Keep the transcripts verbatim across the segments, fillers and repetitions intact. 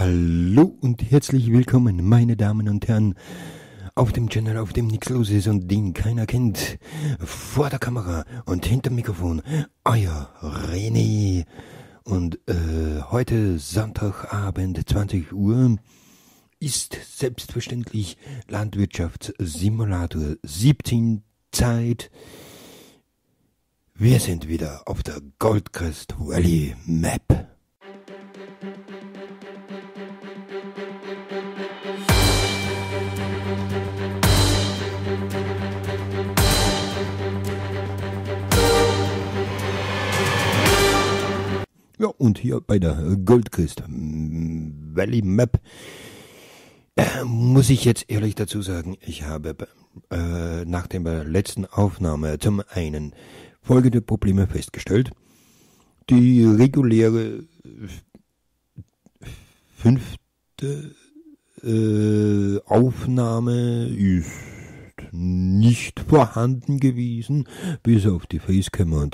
Hallo und herzlich willkommen, meine Damen und Herren, auf dem Channel, auf dem nichts los ist und den keiner kennt. Vor der Kamera und hinterm Mikrofon, euer René. Und äh, heute Sonntagabend, zwanzig Uhr, ist selbstverständlich Landwirtschaftssimulator siebzehn Zeit. Wir sind wieder auf der Goldcrest Valley Map. Ja, und hier bei der Goldcrest Valley Map äh, muss ich jetzt ehrlich dazu sagen, ich habe äh, nach der letzten Aufnahme zum einen folgende Probleme festgestellt. Die reguläre fünfte äh, Aufnahme ist nicht vorhanden gewesen, bis auf die Facecam und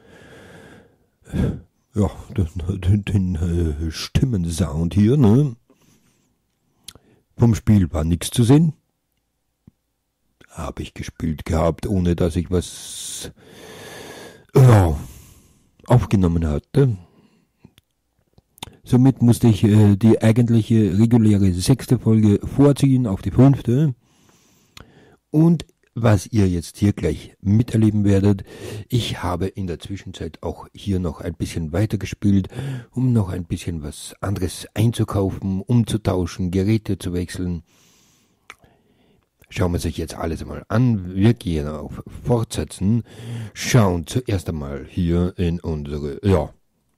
äh, ja, den, den, den äh, Stimmensound hier, ne? Vom Spiel war nichts zu sehen. Habe ich gespielt gehabt, ohne dass ich was ja, aufgenommen hatte. Somit musste ich äh, die eigentliche reguläre sechste Folge vorziehen auf die fünfte. Und was ihr jetzt hier gleich miterleben werdet, ich habe in der Zwischenzeit auch hier noch ein bisschen weitergespielt, um noch ein bisschen was anderes einzukaufen, umzutauschen, Geräte zu wechseln. Schauen wir sich jetzt alles einmal an. Wir gehen auf Fortsetzen, schauen zuerst einmal hier in unsere, ja,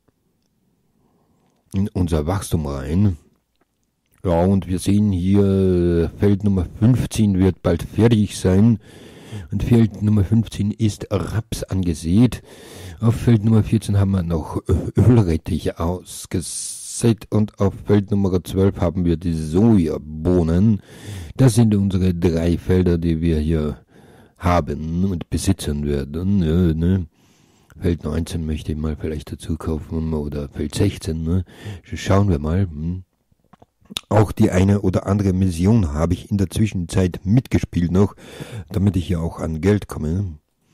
in unser Wachstum rein. Ja, und wir sehen hier, Feld Nummer fünfzehn wird bald fertig sein. Und Feld Nummer fünfzehn ist Raps angesät. Auf Feld Nummer vierzehn haben wir noch Ölrettich ausgesät. Und auf Feld Nummer zwölf haben wir die Sojabohnen. Das sind unsere drei Felder, die wir hier haben und besitzen werden. Ja, ne? Feld neunzehn möchte ich mal vielleicht dazu kaufen oder Feld sechzehn. Ne? Schauen wir mal. Hm. Auch die eine oder andere Mission habe ich in der Zwischenzeit mitgespielt noch, damit ich hier auch an Geld komme.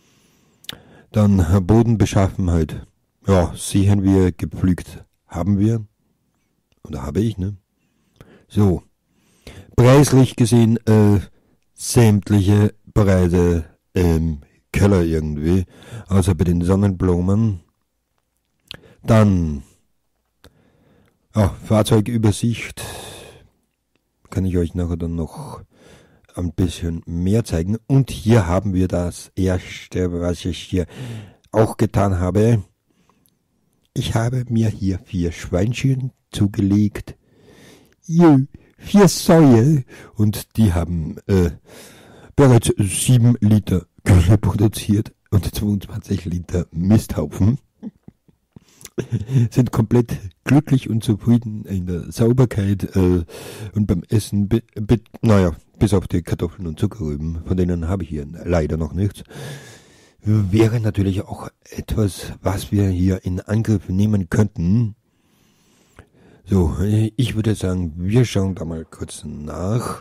Dann Bodenbeschaffenheit. Ja, sehen wir, gepflügt haben wir. Oder habe ich, ne? So. Preislich gesehen, äh, sämtliche Preise im Keller irgendwie. Außer bei den Sonnenblumen. Dann ja, Fahrzeugübersicht. Kann ich euch nachher dann noch ein bisschen mehr zeigen. Und hier haben wir das erste, was ich hier auch getan habe. Ich habe mir hier vier Schweinchen zugelegt. Jö, vier Säue. Und die haben äh, bereits sieben Liter Gülle produziert und zweiundzwanzig Liter Misthaufen. Sind komplett glücklich und zufrieden in der Sauberkeit äh, und beim Essen, bi, bi, naja, bis auf die Kartoffeln und Zuckerrüben, von denen habe ich hier leider noch nichts. Wäre natürlich auch etwas, was wir hier in Angriff nehmen könnten. So, ich würde sagen, wir schauen da mal kurz nach.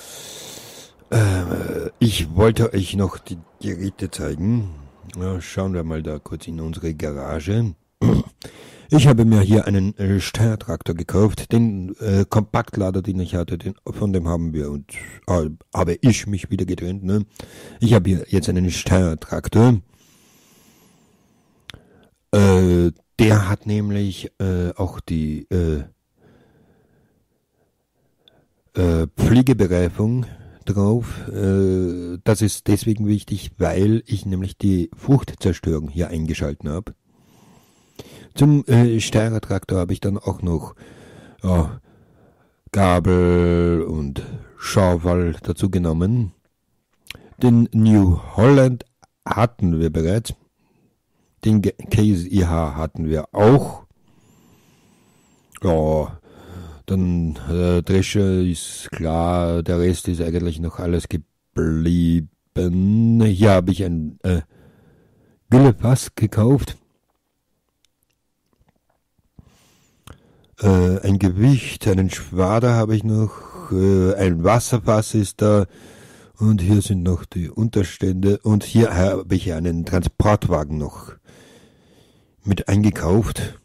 Äh, ich wollte euch noch die Geräte zeigen. Ja, schauen wir mal da kurz in unsere Garage. Ich habe mir hier einen äh, Steuertraktor gekauft, den äh, Kompaktlader, den ich hatte, den, von dem haben wir und äh, habe ich mich wieder getrennt. Ne? Ich habe hier jetzt einen Steuertraktor. Äh, der hat nämlich äh, auch die äh, äh, Pflegebereifung drauf. Äh, das ist deswegen wichtig, weil ich nämlich die Fruchtzerstörung hier eingeschalten habe. Zum äh, Steuertraktor habe ich dann auch noch ja, Gabel und Schaufel dazu genommen. Den New Holland hatten wir bereits. Den Case I H hatten wir auch. Ja, dann äh, Drescher ist klar, der Rest ist eigentlich noch alles geblieben. Hier habe ich ein äh, Güllefass gekauft. Äh, ein Gewicht, einen Schwader habe ich noch, äh, ein Wasserfass ist da und hier sind noch die Unterstände und hier habe ich einen Transportwagen noch mit eingekauft.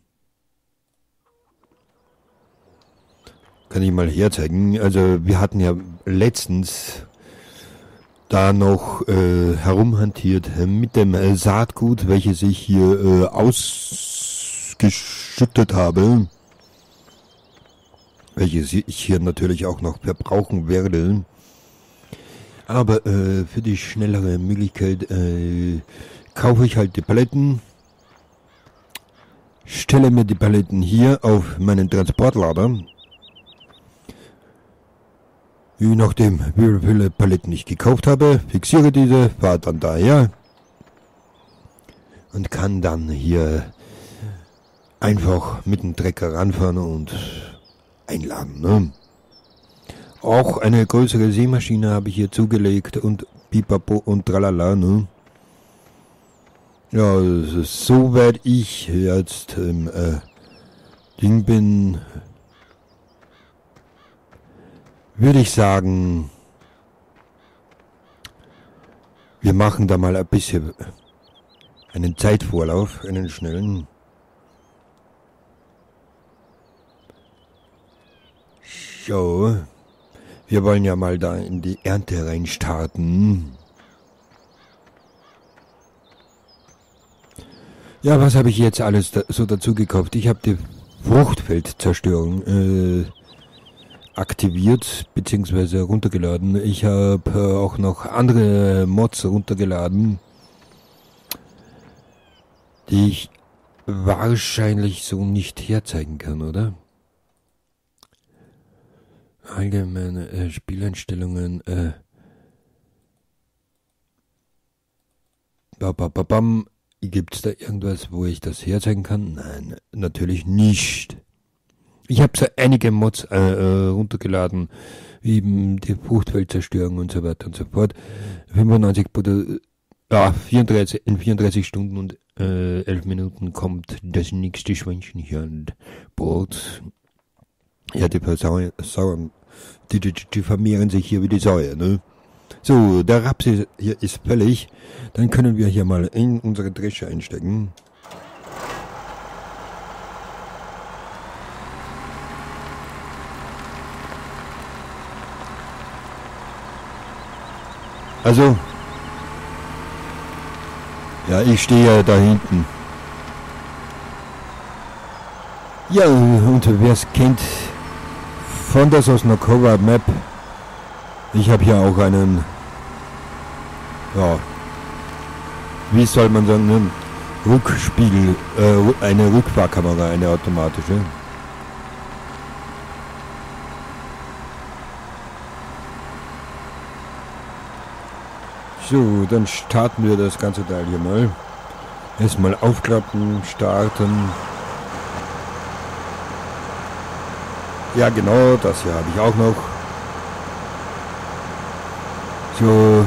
Kann ich mal herzeigen. Also wir hatten ja letztens da noch äh, herumhantiert äh, mit dem äh, Saatgut, welches ich hier äh, ausgeschüttet habe, welches ich hier natürlich auch noch verbrauchen werde. Aber äh, für die schnellere Möglichkeit äh, kaufe ich halt die Paletten, stelle mir die Paletten hier auf meinen Transportlader. Je nachdem, wie viele Paletten ich gekauft habe, fixiere diese, fahre dann daher und kann dann hier einfach mit dem Trecker ranfahren und einladen. Ne? Auch eine größere Sämaschine habe ich hier zugelegt und pipapo und tralala. Ne? Ja, so werde ich jetzt im äh, Ding bin, würde ich sagen, wir machen da mal ein bisschen einen Zeitvorlauf, einen schnellen. So, wir wollen ja mal da in die Ernte rein starten. Ja, was habe ich jetzt alles da, so dazu gekauft? Ich habe die Fruchtfeldzerstörung äh, aktiviert bzw. runtergeladen. Ich habe äh, auch noch andere Mods runtergeladen, die ich wahrscheinlich so nicht herzeigen kann, oder? Allgemeine äh, Spieleinstellungen. Äh, bababam. Gibt es da irgendwas, wo ich das herzeigen kann? Nein, natürlich nicht. Ich habe so einige Mods äh, äh, runtergeladen, wie eben die Fruchtfeldzerstörung und so weiter und so fort. fünfundneunzig, ja, vierunddreißig, in vierunddreißig Stunden und äh, elf Minuten kommt das nächste Schweinchen hier an Bord. Ja, die Sauern, die, die, die vermehren sich hier wie die Säue, ne? So, der Raps hier ist fällig. Dann können wir hier mal in unsere Dresche einstecken. Also, ja, ich stehe ja da hinten. Ja, und wer es kennt, von der Sosnokowa Map, ich habe hier auch einen, ja, wie soll man sagen, einen Rückspiegel, äh, eine Rückfahrkamera, eine automatische. So, dann starten wir das ganze Teil hier mal. Erstmal aufklappen, starten. Ja, genau, das hier habe ich auch noch. So.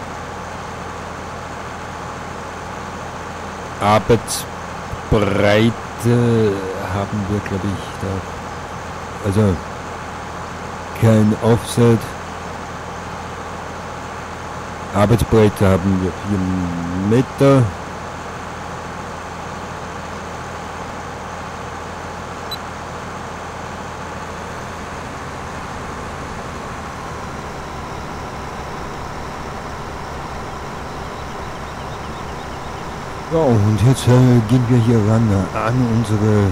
Arbeitsbreite haben wir, glaube ich, da. Also kein Offset. Arbeitsbreite haben wir vier Meter. Ja, und jetzt äh, gehen wir hier ran äh, an unsere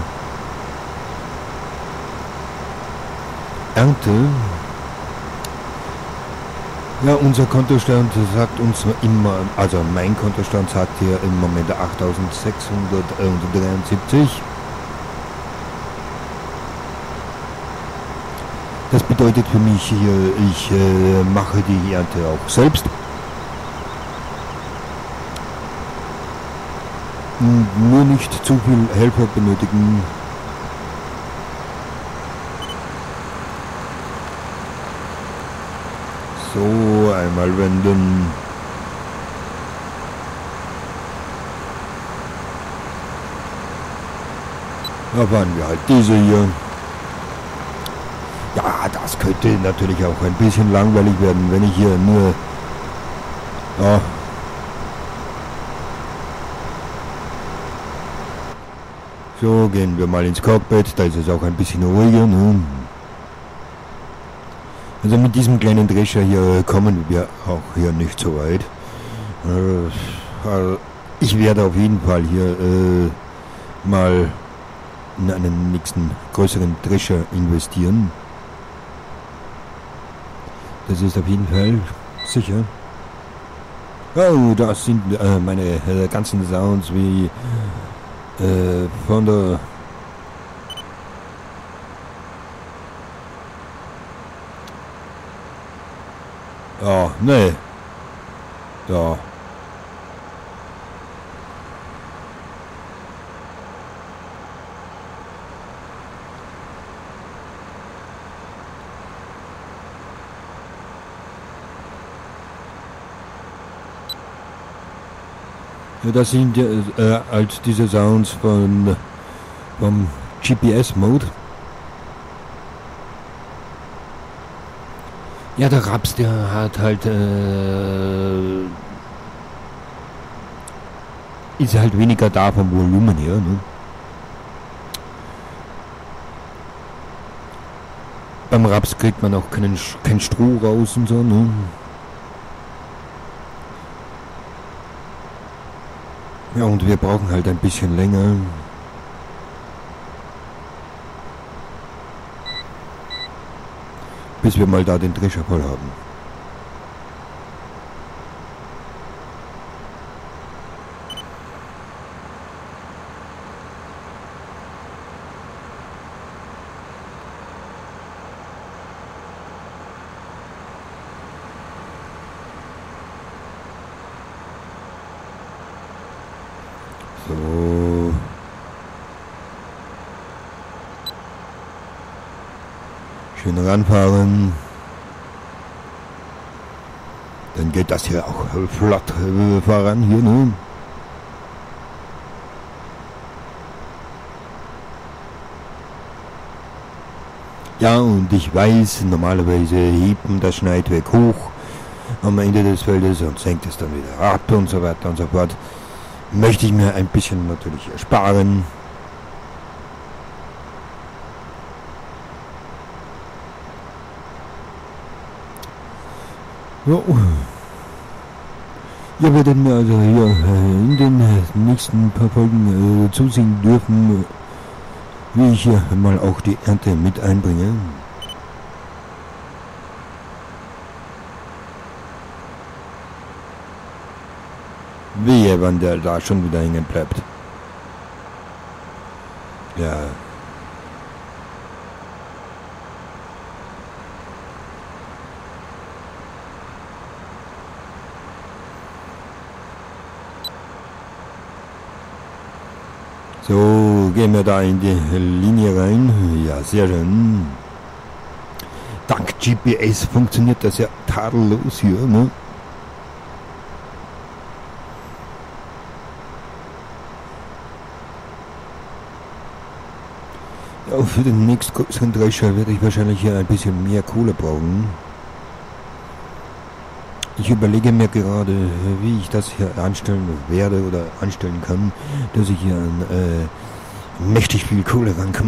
Ernte. Ja, unser Kontostand sagt uns immer, also mein Kontostand sagt hier im Moment achttausendsechshundertdreiundsiebzig. Das bedeutet für mich hier, ich äh, mache die Ernte auch selbst. Nur nicht zu viel Helfer benötigen. So, einmal wenden. Da fahren wir halt diese hier. das könnte natürlich auch ein bisschen langweilig werden, wenn ich hier nur... Ja, so, gehen wir mal ins Cockpit, da ist es auch ein bisschen ruhiger. Ne? Also mit diesem kleinen Drescher hier kommen wir auch hier nicht so weit. Äh, ich werde auf jeden Fall hier äh, mal in einen nächsten größeren Drescher investieren. Das ist auf jeden Fall sicher. Oh, das sind äh, meine äh, ganzen Sounds wie äh, von der ja, nee. Ja. Ja, das sind äh, als diese Sounds von vom G P S-Mode. Ja, der Raps, der hat halt äh, ist halt weniger da vom Volumen her. Ne? Beim Raps kriegt man auch keinen kein Stroh raus und so. Ne? Ja, und wir brauchen halt ein bisschen länger. Bis wir mal da den Drescher voll haben. So. Schön ranfahren. Dann geht das hier auch flott äh, voran hier, ne? Ja, und ich weiß, normalerweise hebt man das Schneidwerk hoch am Ende des Feldes und senkt es dann wieder ab und so weiter und so fort. Möchte ich mir ein bisschen natürlich ersparen. Ja. Ihr werdet mir also hier in den nächsten paar Folgen äh, zusehen dürfen, wie ich hier mal auch die Ernte mit einbringe. Wehe, wann der da schon wieder hängen bleibt. Ja. So, gehen wir da in die Linie rein. Ja, sehr schön. Dank G P S funktioniert das ja tadellos hier, ne? Ja, für den nächstgrößeren Drescher werde ich wahrscheinlich hier ein bisschen mehr Kohle brauchen. Ich überlege mir gerade, wie ich das hier anstellen werde oder anstellen kann, dass ich hier an äh, mächtig viel Kohle rankomme.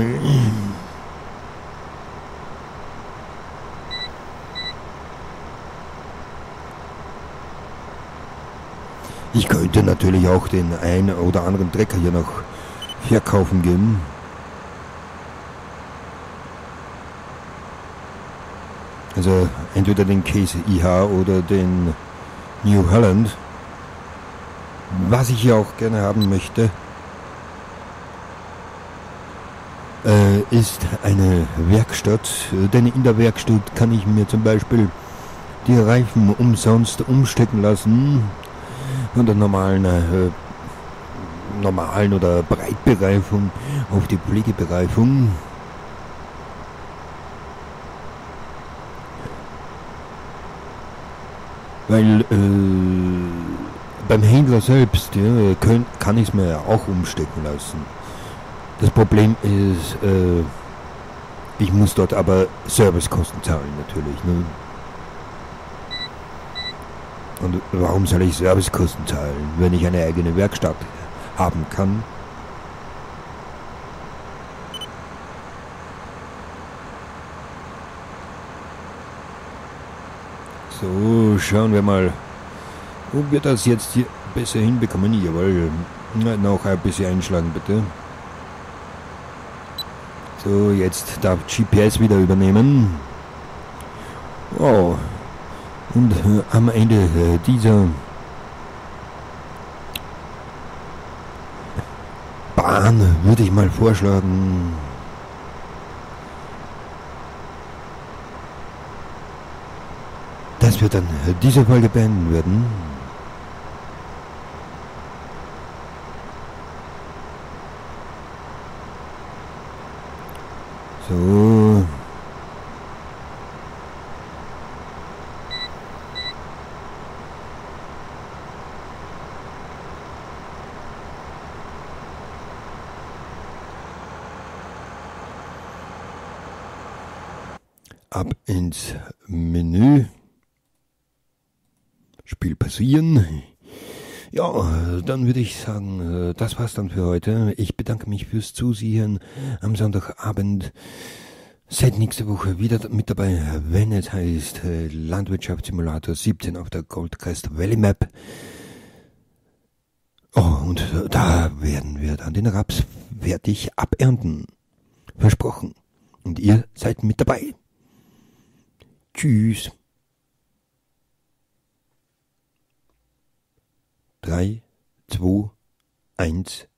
Ich könnte natürlich auch den einen oder anderen Trecker hier noch verkaufen gehen. Also entweder den Case I H oder den New Holland. Was ich hier auch gerne haben möchte, äh, ist eine Werkstatt. Denn in der Werkstatt kann ich mir zum Beispiel die Reifen umsonst umstecken lassen. Von der normalen, äh, normalen oder Breitbereifung auf die Pflegebereifung. Weil äh, beim Händler selbst ja, können, kann ich es mir ja auch umstecken lassen. Das Problem ist, äh, Ich muss dort aber Servicekosten zahlen natürlich, ne? Und warum soll ich Servicekosten zahlen, wenn ich eine eigene Werkstatt haben kann? So, schauen wir mal, ob wir das jetzt hier besser hinbekommen. Jawohl, na, noch ein bisschen einschlagen bitte. So, jetzt darf G P S wieder übernehmen. Oh, und äh, am Ende äh, dieser Bahn würde ich mal vorschlagen, dass wir dann äh, diese Folge beenden würden. So. Ab ins Menü. Spiel passieren. Ja, dann würde ich sagen, das war's dann für heute. Ich bedanke mich fürs Zusehen am Sonntagabend. Seid nächste Woche wieder mit dabei, wenn es heißt Landwirtschaftssimulator siebzehn auf der Goldcrest Valley Map. Oh, und da werden wir dann den Raps fertig abernten. Versprochen. Und ihr seid mit dabei. Tschüss. drei, zwei, eins